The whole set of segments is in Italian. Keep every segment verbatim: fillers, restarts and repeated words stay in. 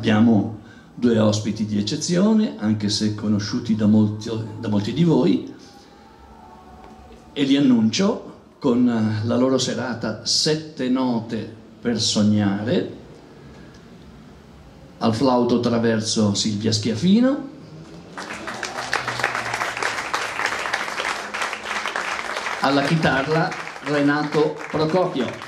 Abbiamo due ospiti di eccezione, anche se conosciuti da molti, da molti di voi, e li annuncio con la loro serata Sette note per sognare, al flauto traverso Silvia Schiafino, alla chitarra Renato Procopio.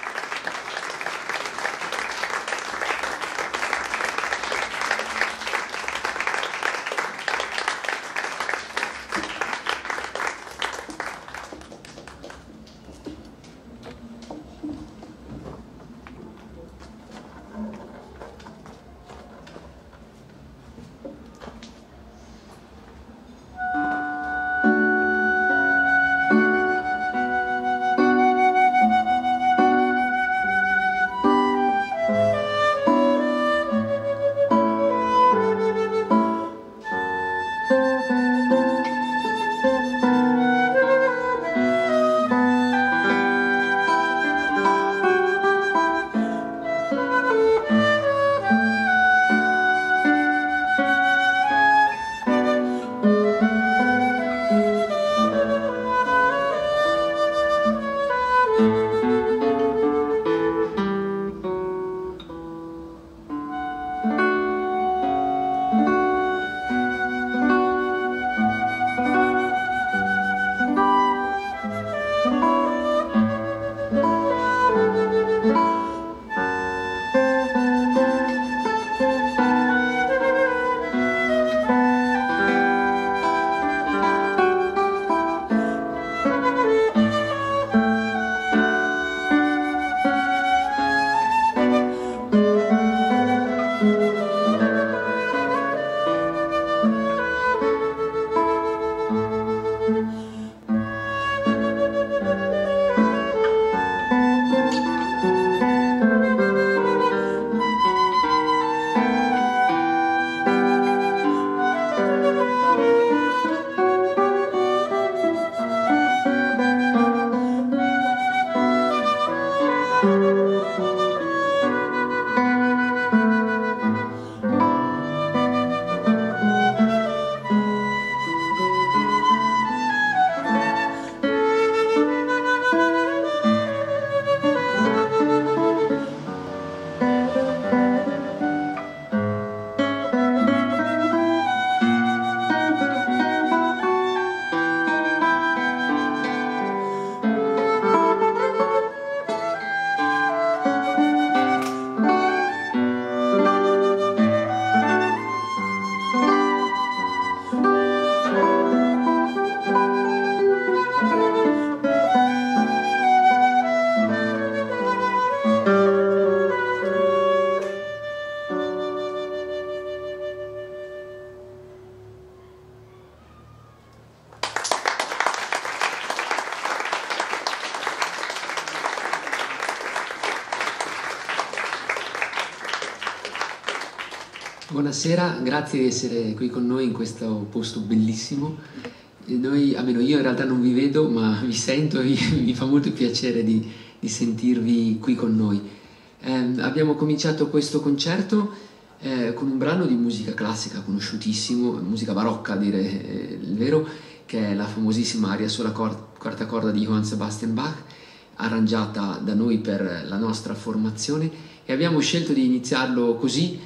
Buonasera, grazie di essere qui con noi in questo posto bellissimo. E noi, almeno io in realtà non vi vedo, ma vi sento e vi, mi fa molto piacere di, di sentirvi qui con noi. Eh, abbiamo cominciato questo concerto eh, con un brano di musica classica conosciutissimo, musica barocca a dire eh, il vero, che è la famosissima aria sulla cor- quarta corda di Johann Sebastian Bach, arrangiata da noi per la nostra formazione, e abbiamo scelto di iniziarlo così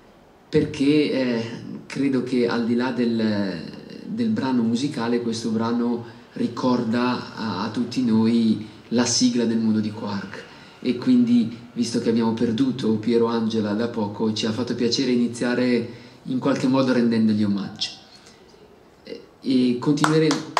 perché eh, credo che al di là del, del brano musicale, questo brano ricorda a, a tutti noi la sigla del mondo di Quark, e quindi, visto che abbiamo perduto Piero Angela da poco, ci ha fatto piacere iniziare in qualche modo rendendogli omaggio. E, e continueremo.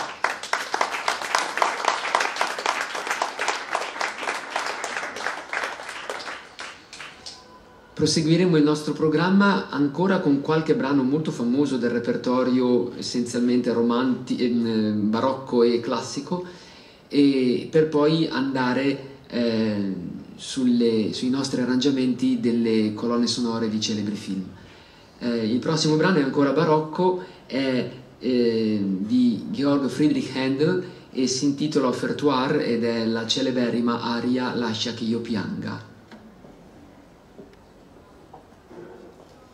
Proseguiremo il nostro programma ancora con qualche brano molto famoso del repertorio essenzialmente romanti- eh, barocco e classico, e per poi andare eh, sulle, sui nostri arrangiamenti delle colonne sonore di celebri film. Eh, il prossimo brano è ancora barocco, è eh, di Georg Friedrich Händel e si intitola Offertoire ed è la celeberrima aria Lascia che io pianga.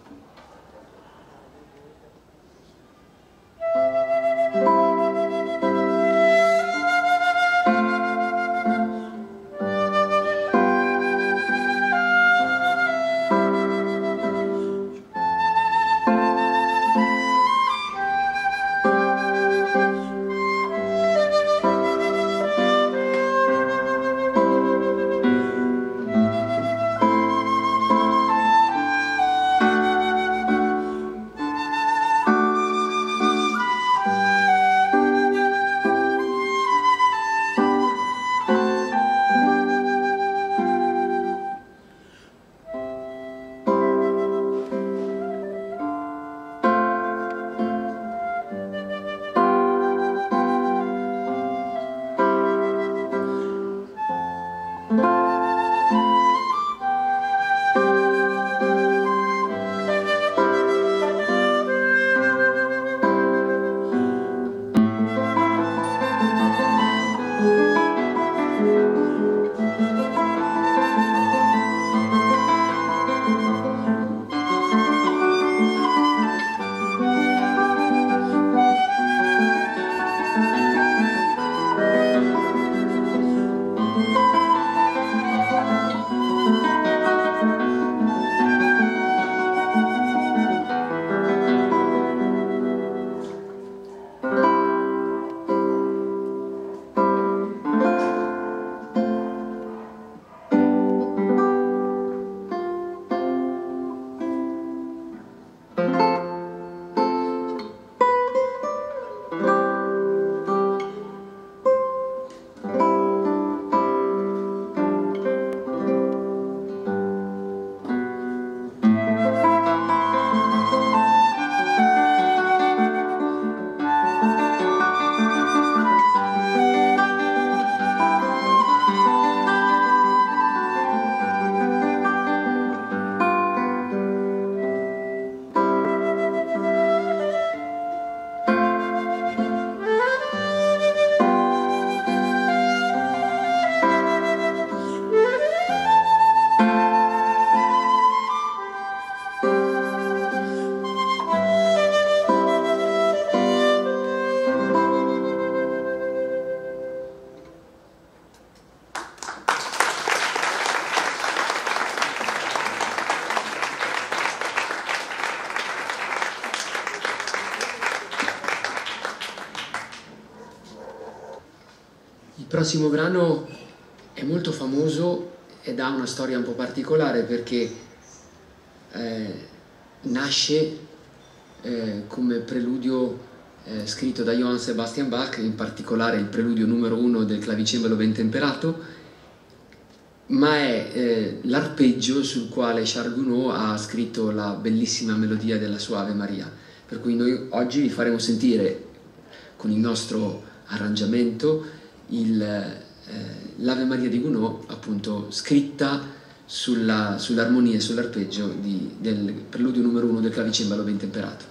prossimo brano è molto famoso ed ha una storia un po' particolare perché eh, nasce eh, come preludio eh, scritto da Johann Sebastian Bach, in particolare il preludio numero uno del clavicembalo ben temperato, ma è eh, l'arpeggio sul quale Charles Gounod ha scritto la bellissima melodia della sua Ave Maria, per cui noi oggi vi faremo sentire con il nostro arrangiamento il, eh, l'Ave Maria di Gounod, appunto scritta sulla, sull'armonia e sull'arpeggio di, del preludio numero uno del clavicembalo ben temperato.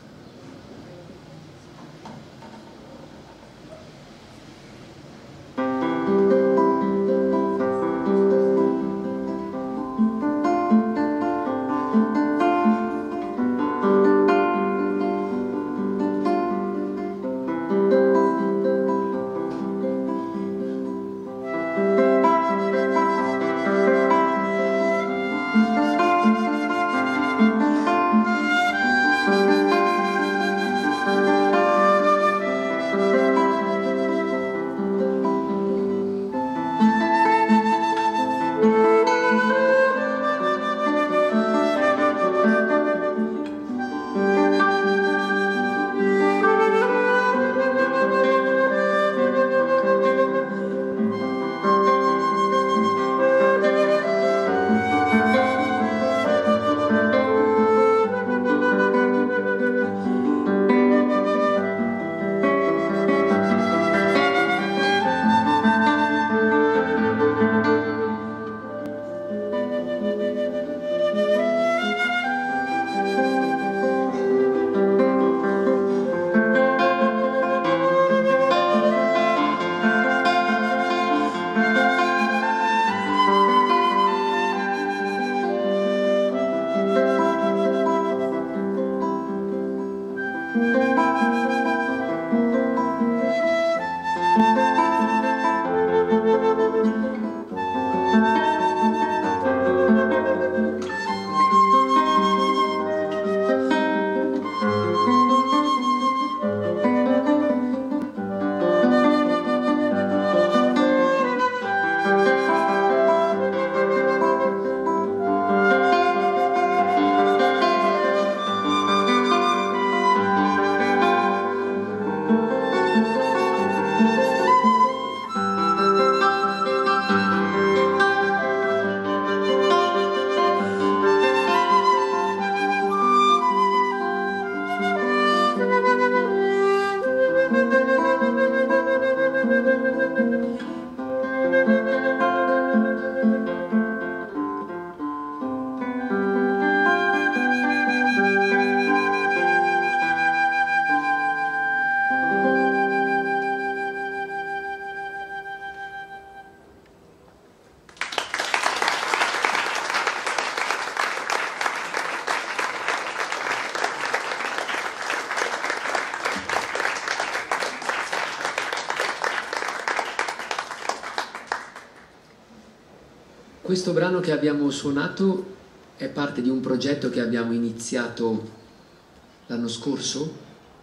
Questo brano che abbiamo suonato è parte di un progetto che abbiamo iniziato l'anno scorso,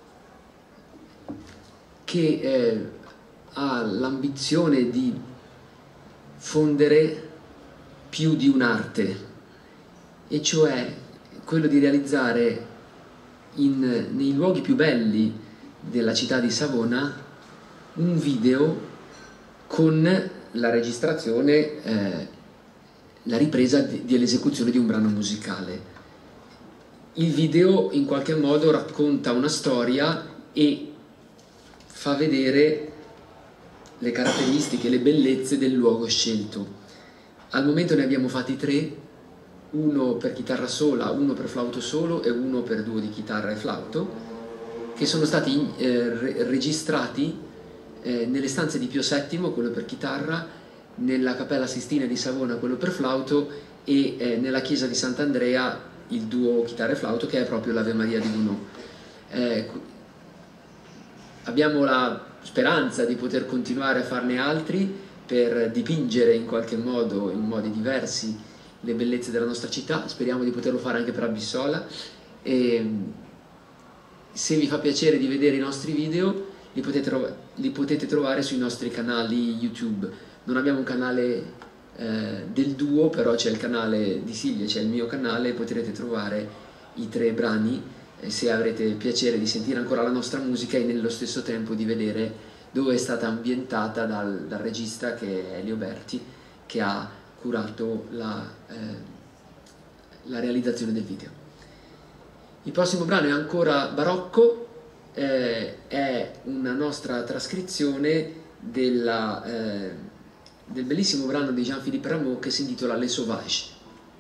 che eh, ha l'ambizione di fondere più di un'arte, e cioè quello di realizzare in, nei luoghi più belli della città di Savona un video con la registrazione, eh, la ripresa dell'esecuzione di un brano musicale. Il video in qualche modo racconta una storia e fa vedere le caratteristiche, le bellezze del luogo scelto. Al momento ne abbiamo fatti tre, uno per chitarra sola, uno per flauto solo e uno per duo di chitarra e flauto, che sono stati eh, re registrati eh, nelle stanze di Pio settimo, quello per chitarra, nella Cappella Sistina di Savona, quello per flauto, e eh, nella chiesa di Sant'Andrea il duo chitarra e flauto, che è proprio l'Ave Maria di Gounod. Eh, abbiamo la speranza di poter continuare a farne altri per dipingere in qualche modo, in modi diversi, le bellezze della nostra città. Speriamo di poterlo fare anche per Abissola, e se vi fa piacere di vedere i nostri video, li potete, li potete trovare sui nostri canali YouTube. Non abbiamo un canale eh, del duo, però c'è il canale di Silvia, c'è il mio canale, potrete trovare i tre brani eh, se avrete piacere di sentire ancora la nostra musica e nello stesso tempo di vedere dove è stata ambientata dal, dal regista, che è Elio Berti, che ha curato la, eh, la realizzazione del video. Il prossimo brano è ancora barocco, eh, è una nostra trascrizione della, eh, del bellissimo brano di Jean-Philippe Rameau che si intitola Les Sauvages.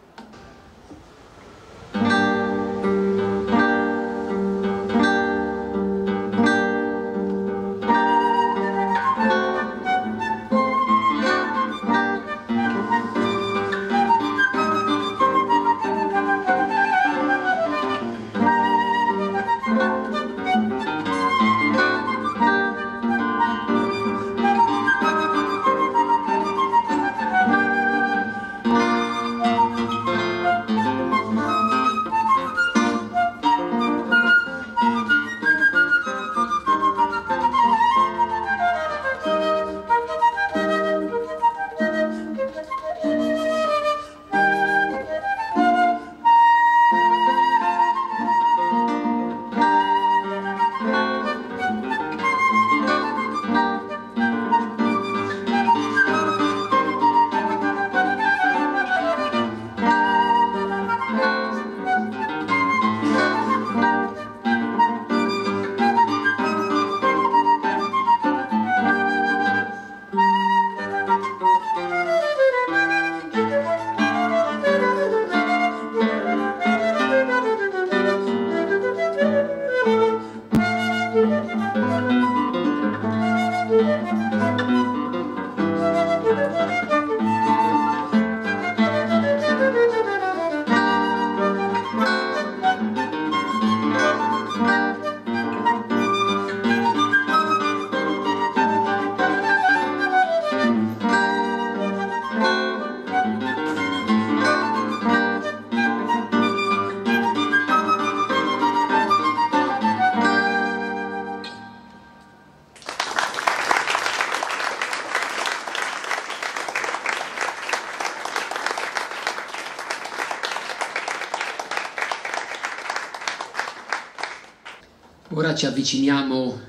Ora ci avviciniamo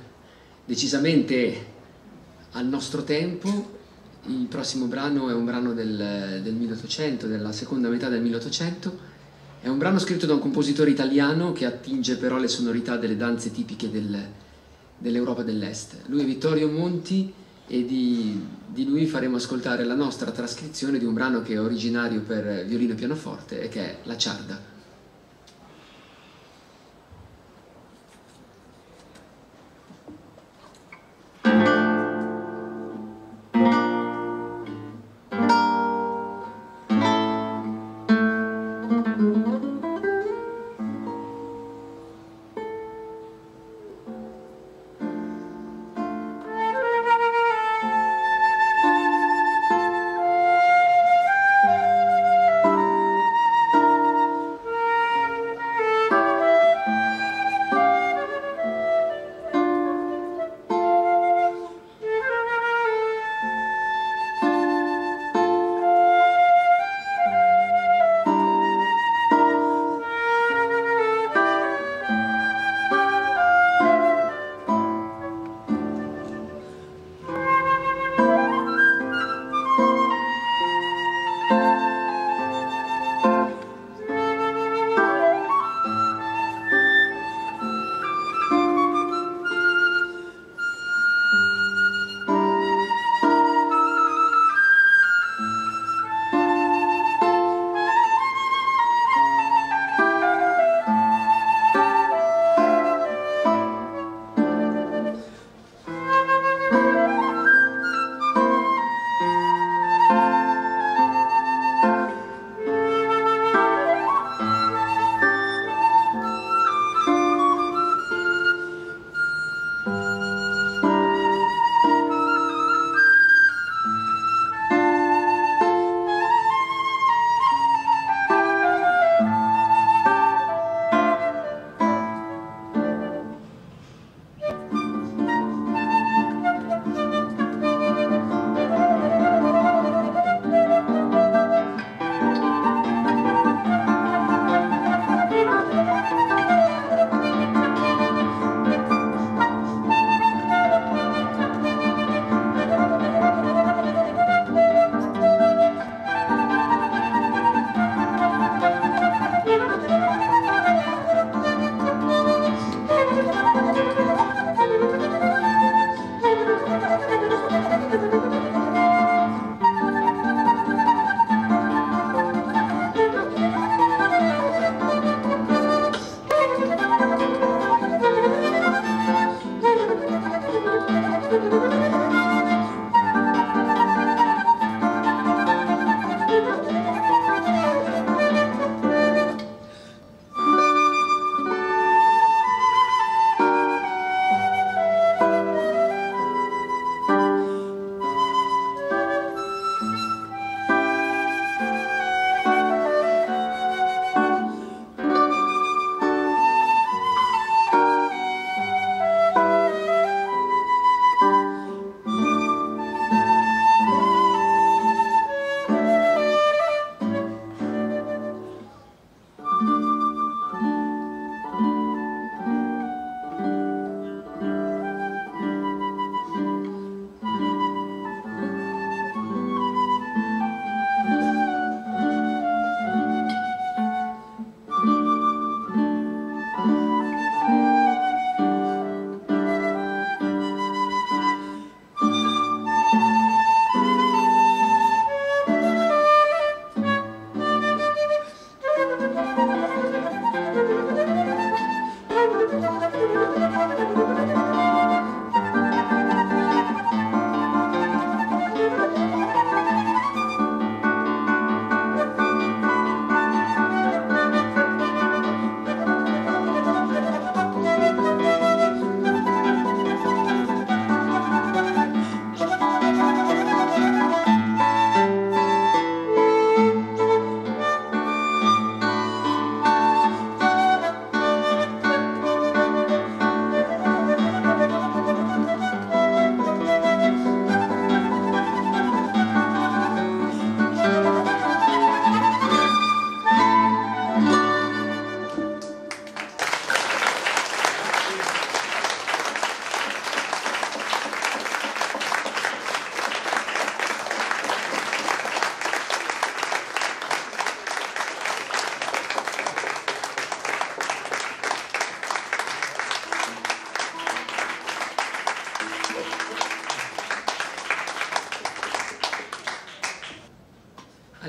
decisamente al nostro tempo. Il prossimo brano è un brano del, del milleottocento, della seconda metà del milleottocento. È un brano scritto da un compositore italiano che attinge però le sonorità delle danze tipiche del, dell'Europa dell'Est. Lui è Vittorio Monti e di, di lui faremo ascoltare la nostra trascrizione di un brano che è originario per violino e pianoforte e che è La Ciarda.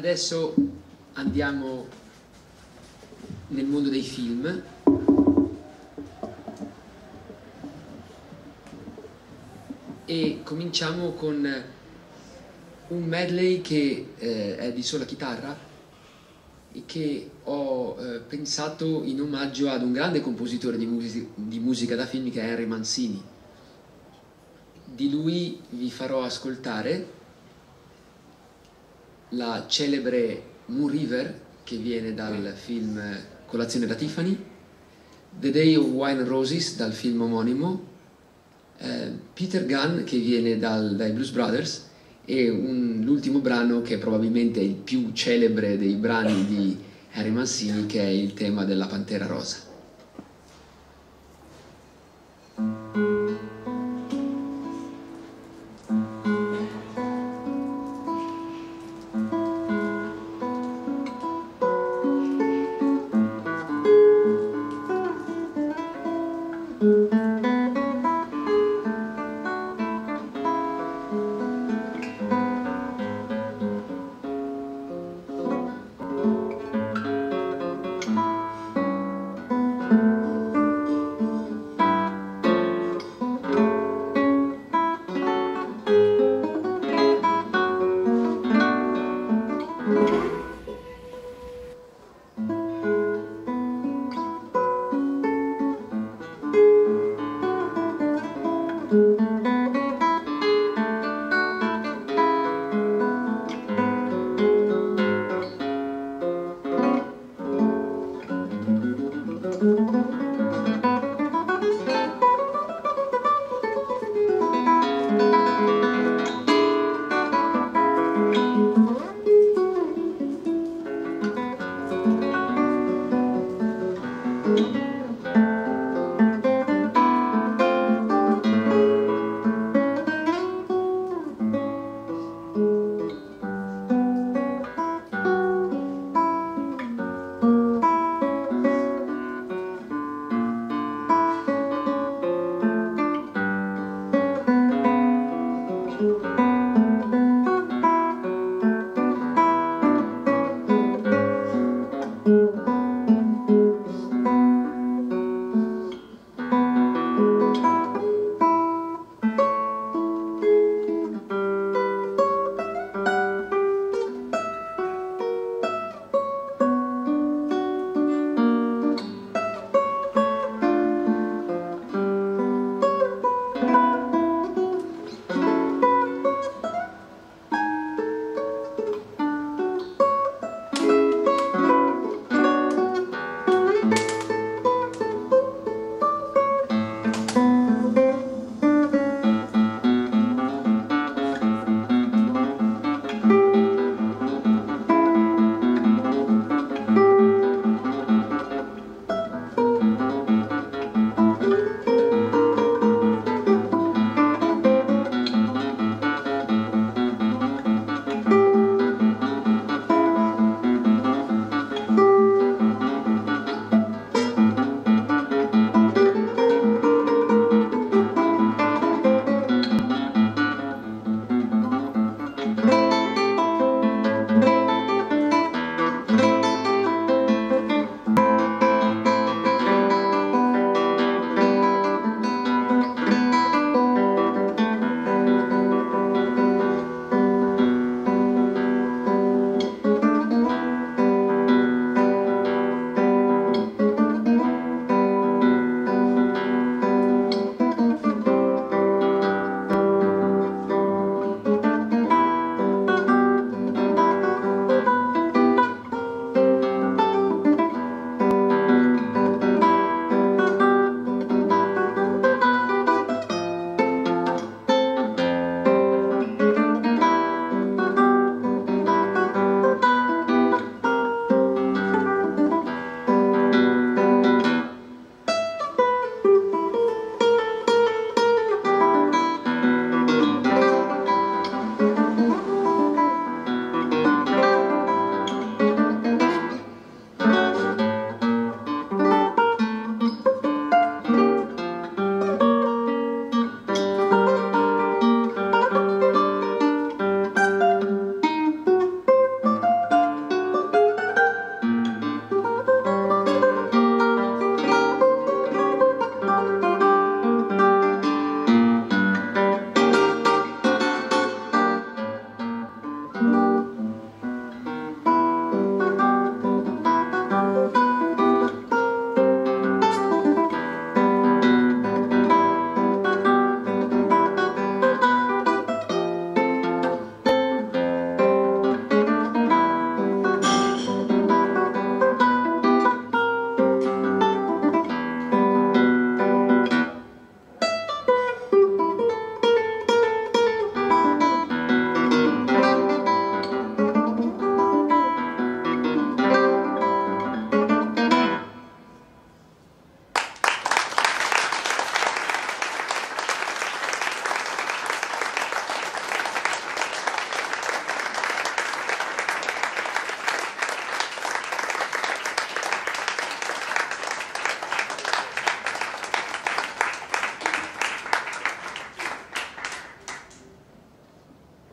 adesso andiamo nel mondo dei film. E cominciamo con un medley che eh, è di sola chitarra e che ho eh, pensato in omaggio ad un grande compositore di, music- di musica da film che è Henry Mancini. Di lui vi farò ascoltare la celebre Moon River, che viene dal film Colazione da Tiffany, The Day of Wine and Roses dal film omonimo, eh, Peter Gunn, che viene dal, dai Blues Brothers, e un, l'ultimo brano che è probabilmente il più celebre dei brani di Henry Mancini, che è il tema della Pantera Rosa.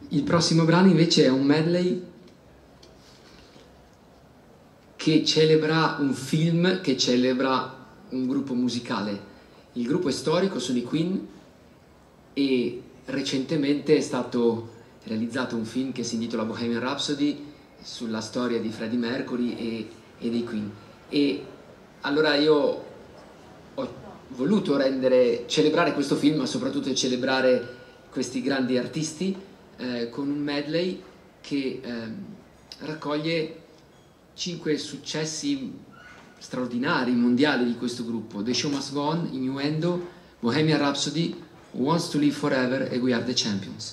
il prossimo brano invece è un medley che celebra un film, che celebra un gruppo musicale. Il gruppo è storico, sono i Queen, e recentemente è stato realizzato un film che si intitola Bohemian Rhapsody sulla storia di Freddie Mercury e, e dei Queen. E allora io ho voluto rendere, celebrare questo film, ma soprattutto celebrare questi grandi artisti eh, con un medley che eh, raccoglie cinque successi straordinari, mondiali di questo gruppo: The Show Must Go On, Innuendo, Bohemian Rhapsody, Who Wants to Live Forever e We Are the Champions.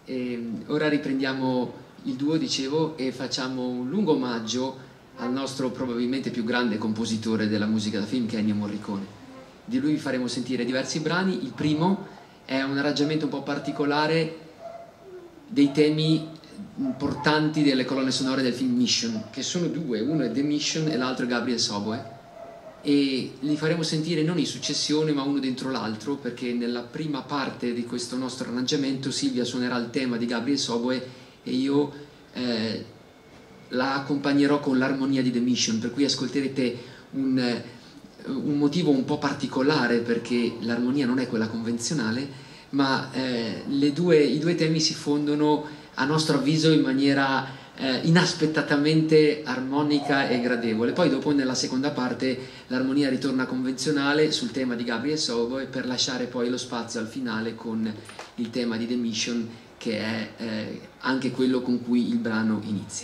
E ora riprendiamo il duo, dicevo, e facciamo un lungo omaggio al nostro probabilmente più grande compositore della musica da film, che è Ennio Morricone. Di lui vi faremo sentire diversi brani. Il primo è un arrangiamento un po' particolare dei temi importanti delle colonne sonore del film Mission, che sono due, uno è The Mission e l'altro è Gabriel's Oboe, e li faremo sentire non in successione ma uno dentro l'altro, perché nella prima parte di questo nostro arrangiamento Silvia suonerà il tema di Gabriel's Oboe e io eh, la accompagnerò con l'armonia di The Mission, per cui ascolterete un, eh, un motivo un po' particolare, perché l'armonia non è quella convenzionale, ma eh, le due, i due temi si fondono a nostro avviso in maniera Eh, inaspettatamente armonica e gradevole. Poi dopo nella seconda parte l'armonia ritorna convenzionale sul tema di Gabriel's Oboe, per lasciare poi lo spazio al finale con il tema di The Mission, che è eh, anche quello con cui il brano inizia.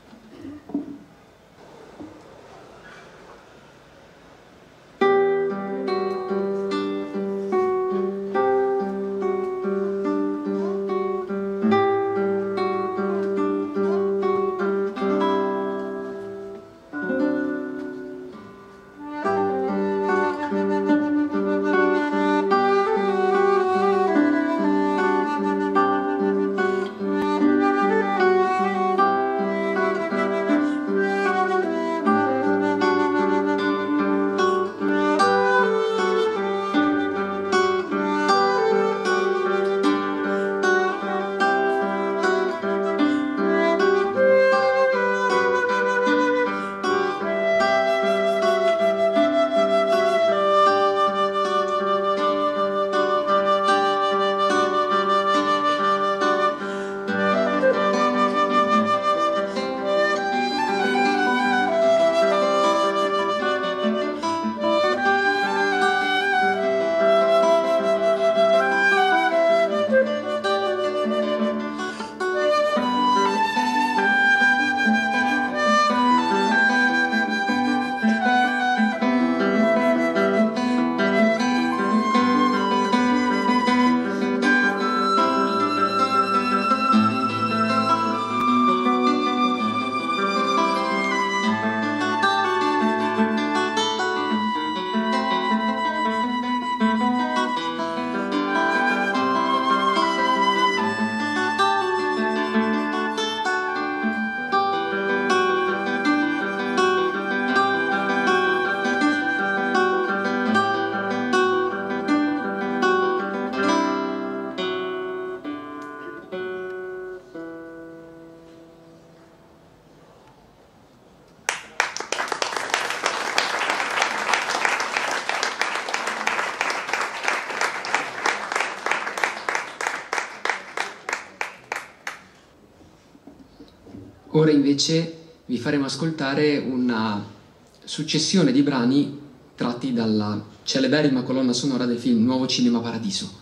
Ora invece vi faremo ascoltare una successione di brani tratti dalla celeberrima colonna sonora del film Nuovo Cinema Paradiso.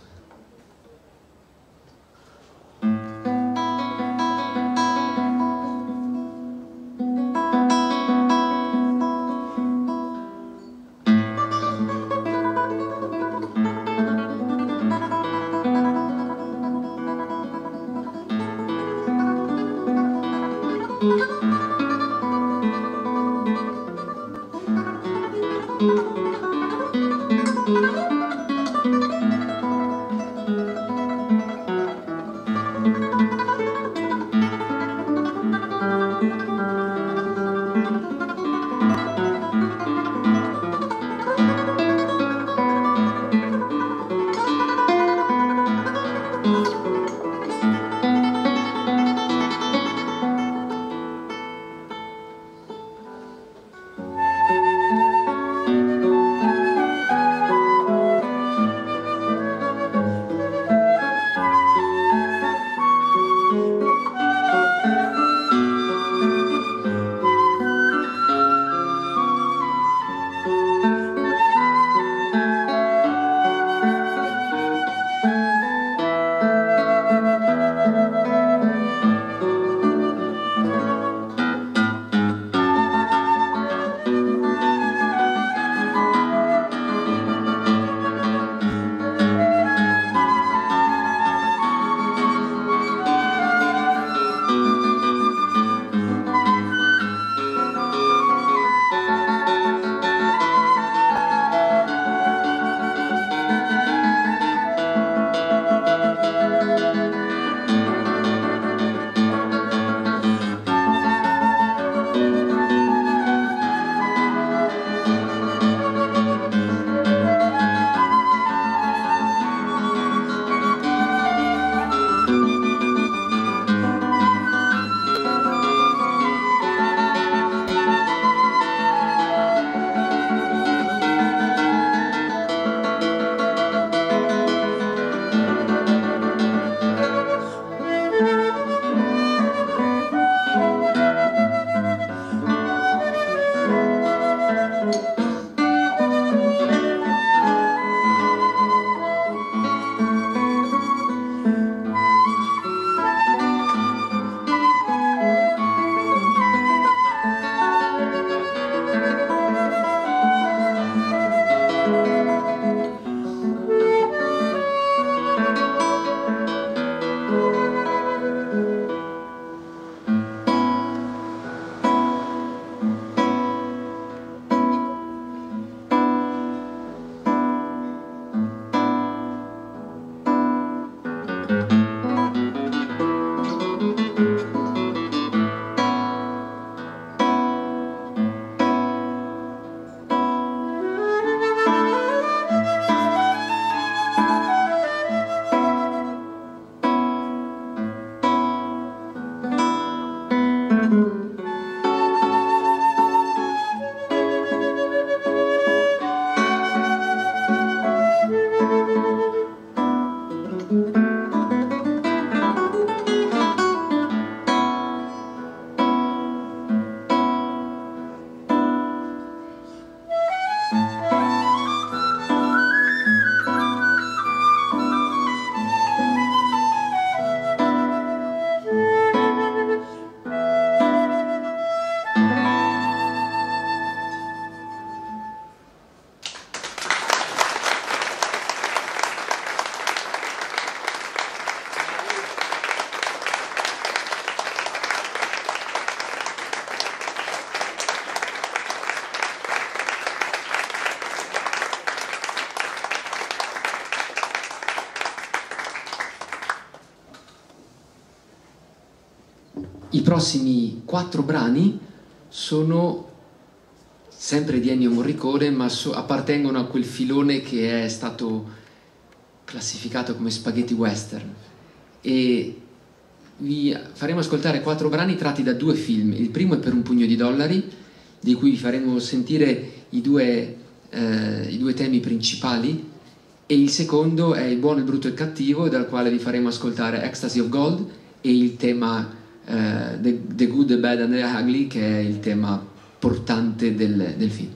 prossimi quattro brani sono sempre di Ennio Morricone, ma so, appartengono a quel filone che è stato classificato come spaghetti western, e vi faremo ascoltare quattro brani tratti da due film. Il primo è Per un pugno di dollari, di cui vi faremo sentire i due, eh, i due temi principali, e il secondo è Il buono, il brutto e il cattivo, dal quale vi faremo ascoltare Ecstasy of Gold e il tema eh, the, the Good, the Bad and the Ugly, che è il tema portante del, del film.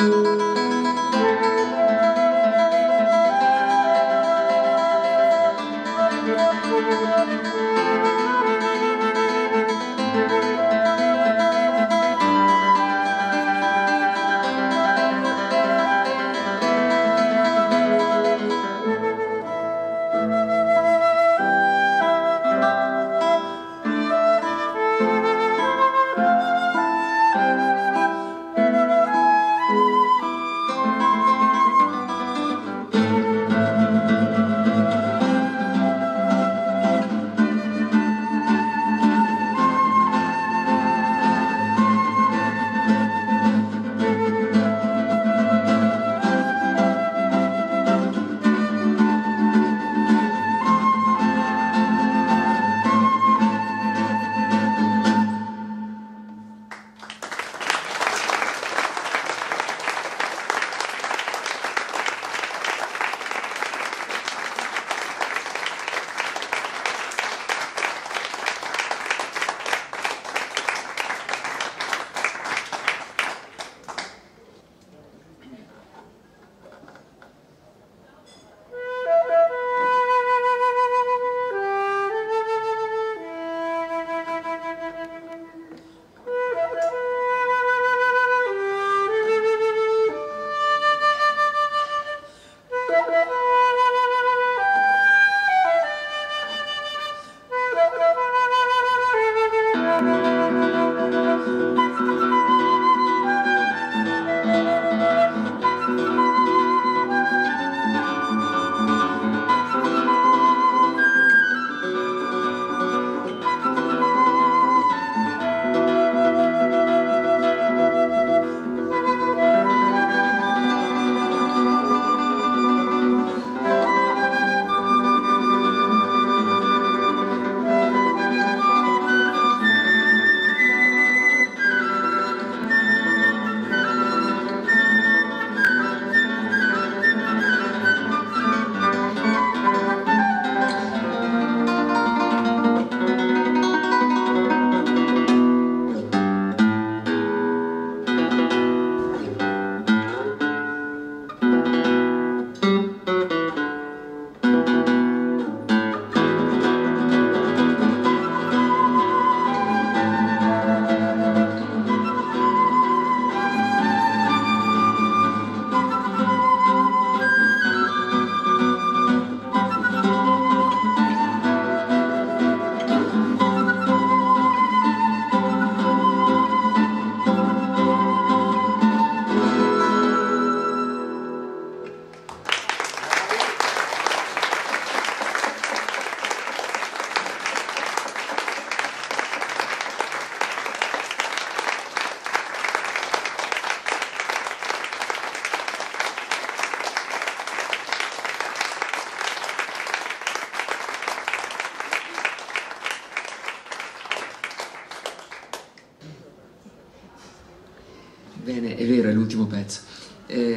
Bene, è vero, è l'ultimo pezzo. Eh,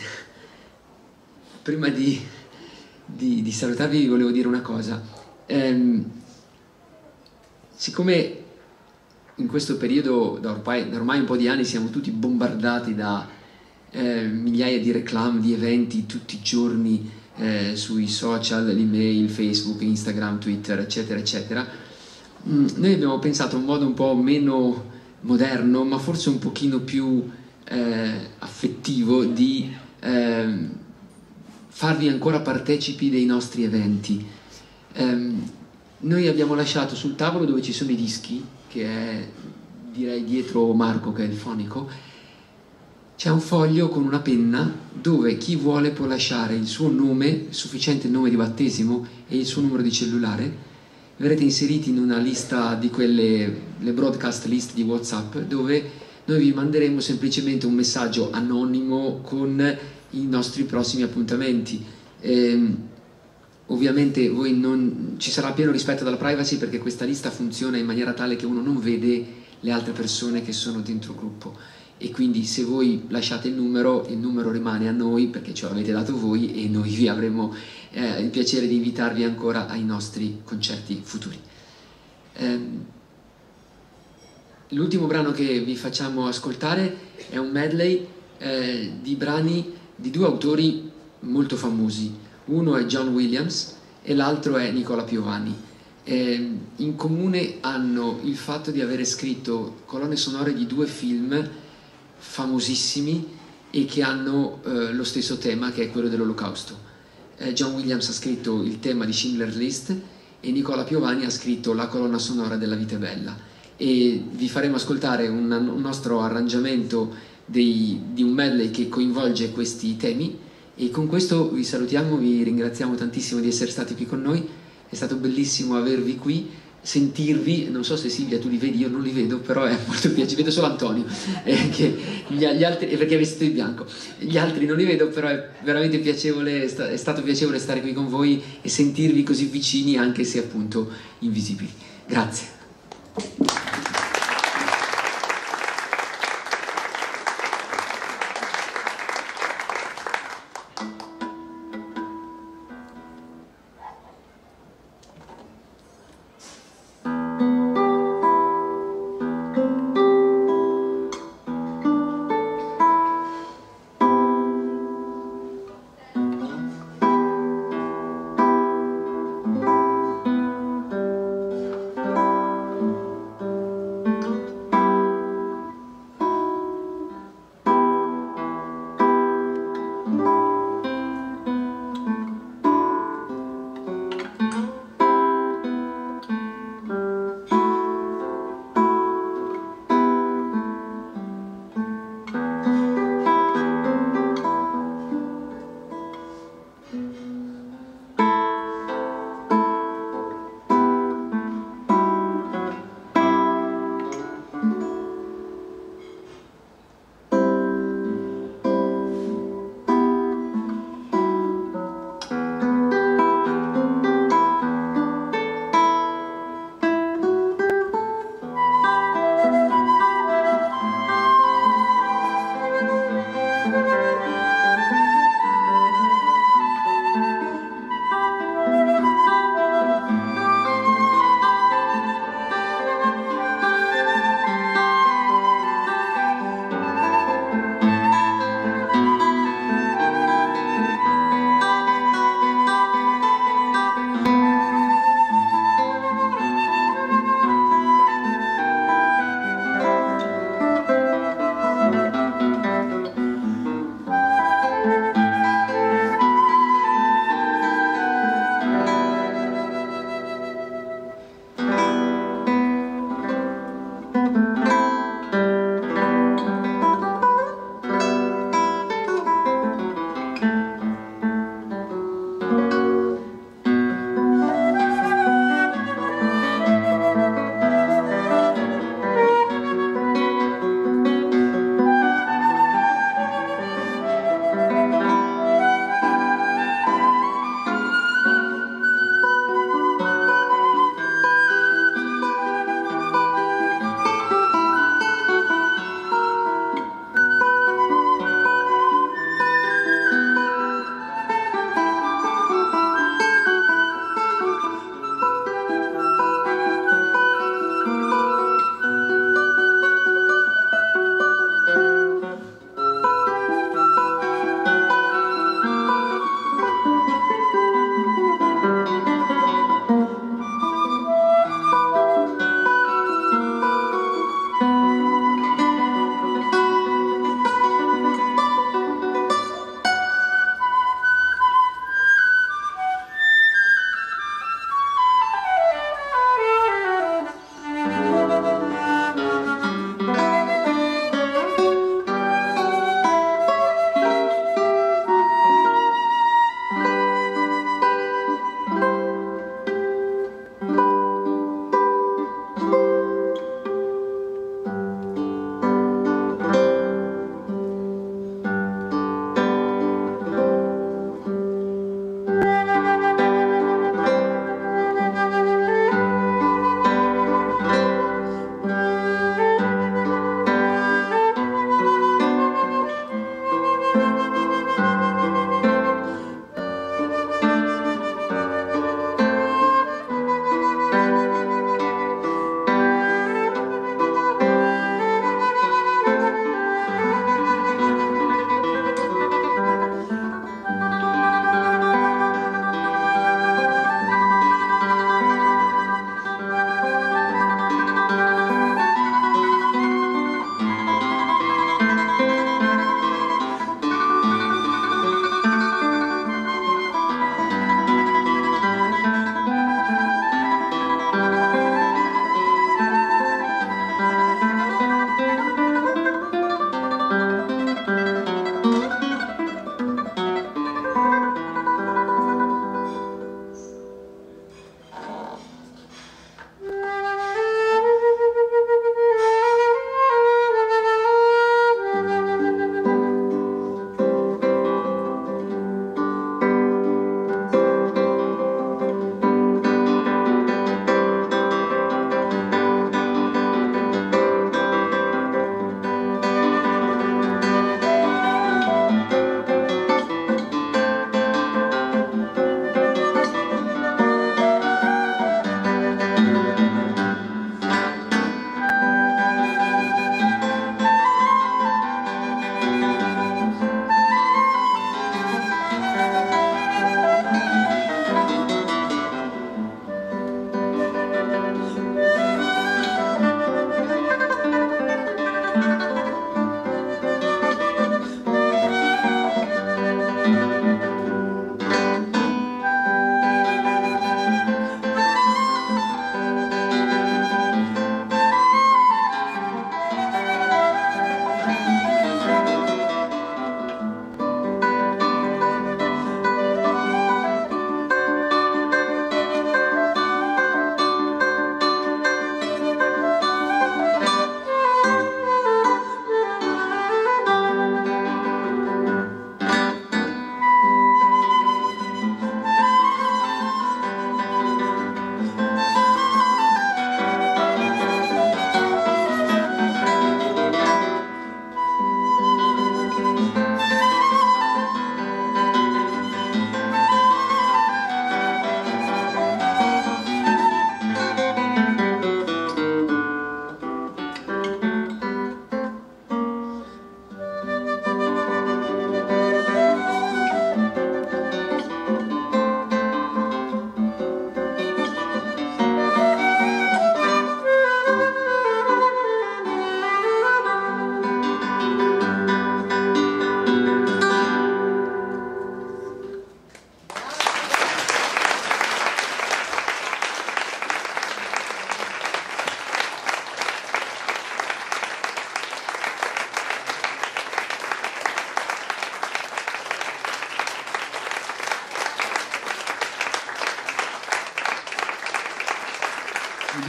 prima di, di, di salutarvi vi volevo dire una cosa. Eh, siccome in questo periodo, da ormai, da ormai un po' di anni, siamo tutti bombardati da eh, migliaia di reclami, di eventi tutti i giorni eh, sui social, l'email, Facebook, Instagram, Twitter, eccetera, eccetera, mm, noi abbiamo pensato a un modo un po' meno moderno, ma forse un pochino più eh, affettivo di eh, farvi ancora partecipi dei nostri eventi. Eh, noi abbiamo lasciato sul tavolo dove ci sono i dischi, che è direi dietro Marco, che è il fonico, c'è un foglio con una penna dove chi vuole può lasciare il suo nome, sufficiente il nome di battesimo e il suo numero di cellulare. Verrete inseriti in una lista di quelle, le broadcast list di WhatsApp, dove noi vi manderemo semplicemente un messaggio anonimo con i nostri prossimi appuntamenti. Ehm, ovviamente voi non, ci sarà pieno rispetto della privacy, perché questa lista funziona in maniera tale che uno non vede le altre persone che sono dentro il gruppo, e quindi se voi lasciate il numero, il numero rimane a noi perché ce l'avete dato voi, e noi vi avremo eh, il piacere di invitarvi ancora ai nostri concerti futuri. Ehm, l'ultimo brano che vi facciamo ascoltare è un medley eh, di brani di due autori molto famosi. Uno è John Williams e l'altro è Nicola Piovani. Eh, in comune hanno il fatto di avere scritto colonne sonore di due film famosissimi e che hanno eh, lo stesso tema, che è quello dell'Olocausto. Eh, John Williams ha scritto il tema di Schindler's List e Nicola Piovani ha scritto la colonna sonora della Vita è bella, e vi faremo ascoltare un, un nostro arrangiamento dei, di un medley che coinvolge questi temi, e con questo vi salutiamo, vi ringraziamo tantissimo di essere stati qui con noi, è stato bellissimo avervi qui, sentirvi. Non so se Silvia tu li vedi, io non li vedo, però è molto piacevole, vedo solo Antonio, eh, che gli, gli altri, perché è vestito di bianco, gli altri non li vedo, però è veramente piacevole, è, sta, è stato piacevole stare qui con voi e sentirvi così vicini, anche se appunto invisibili. Grazie.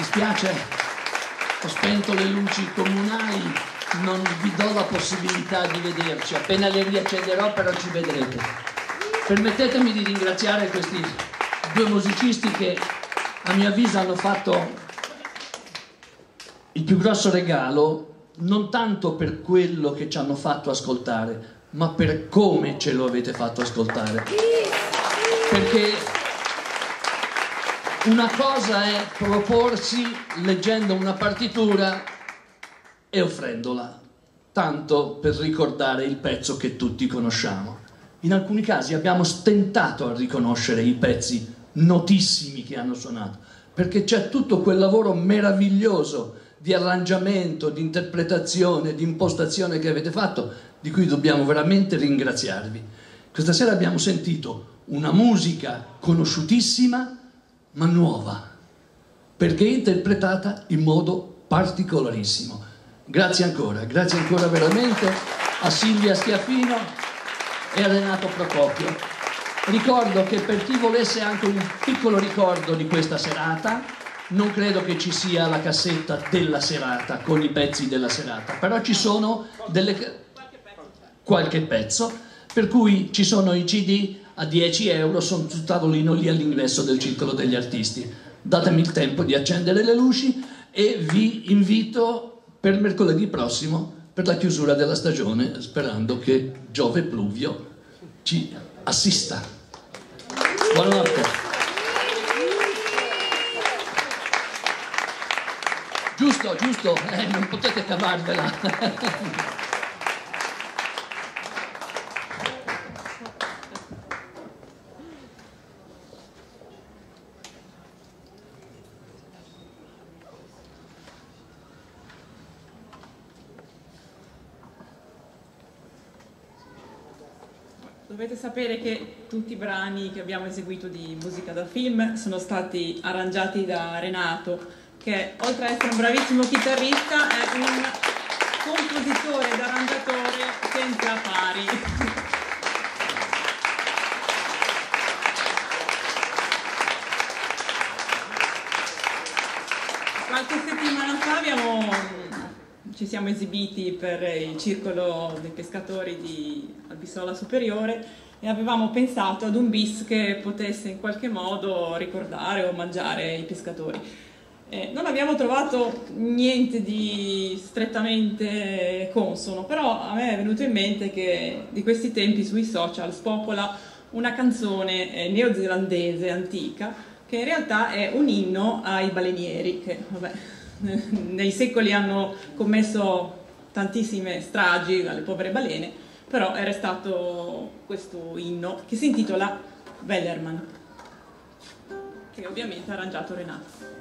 dispiace, ho spento le luci comunali, non vi do la possibilità di vederci, appena le riaccenderò però ci vedrete. Permettetemi di ringraziare questi due musicisti che a mio avviso hanno fatto il più grosso regalo, non tanto per quello che ci hanno fatto ascoltare, ma per come ce lo avete fatto ascoltare. Perché una cosa è proporsi leggendo una partitura e offrendola, tanto per ricordare il pezzo che tutti conosciamo. In alcuni casi abbiamo stentato a riconoscere i pezzi notissimi che hanno suonato, perché c'è tutto quel lavoro meraviglioso di arrangiamento, di interpretazione, di impostazione che avete fatto, di cui dobbiamo veramente ringraziarvi. Questa sera abbiamo sentito una musica conosciutissima, ma nuova, perché interpretata in modo particolarissimo. Grazie ancora, grazie ancora veramente a Silvia Schiaffino e a Renato Procopio. Ricordo che per chi volesse anche un piccolo ricordo di questa serata, non credo che ci sia la cassetta della serata con i pezzi della serata, però ci sono delle... qualche pezzo, per cui ci sono i C D a dieci euro, sono sul tavolino lì all'ingresso del Circolo degli Artisti. Datemi il tempo di accendere le luci e vi invito per mercoledì prossimo per la chiusura della stagione, sperando che Giove Pluvio ci assista. Buonanotte. Giusto, giusto, eh, non potete cavarvela. Dovete sapere che tutti i brani che abbiamo eseguito di musica da film sono stati arrangiati da Renato, che oltre ad essere un bravissimo chitarrista è un compositore ed arrangiatore senza pari. Qualche settimana fa abbiamo... ci siamo esibiti per il Circolo dei Pescatori di Albissola Superiore e avevamo pensato ad un bis che potesse in qualche modo ricordare o omaggiare i pescatori. Eh, non abbiamo trovato niente di strettamente consono, però a me è venuto in mente che di questi tempi sui social spopola una canzone eh, neozelandese antica che in realtà è un inno ai balenieri che, vabbè, nei secoli hanno commesso tantissime stragi alle povere balene, però è restato questo inno che si intitola Wellerman, che ovviamente ha arrangiato Renato.